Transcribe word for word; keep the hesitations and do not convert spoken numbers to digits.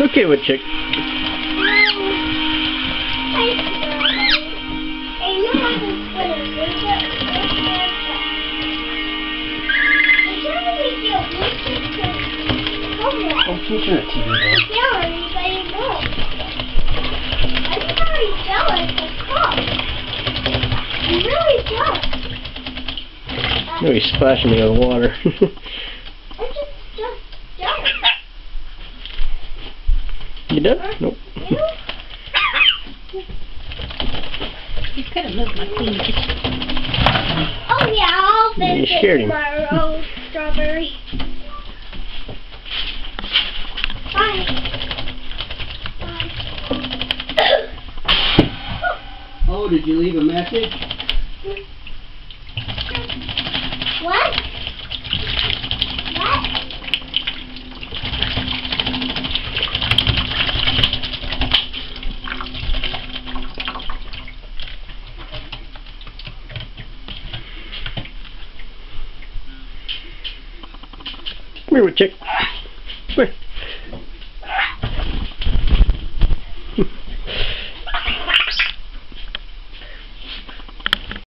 okay, Woodchuck. Oh, can you turn the T V down? I'm very jealous of Pop. I'm really jealous. No, he's splashing me with water. I'm just, just jealous. You done? Nope. You? You could have moved my feet. Oh yeah, I'll You visit scared him. tomorrow, Strawberry. Bye. Bye. Oh, did you leave a message? What? What? Come here, Woodchuck. Come here.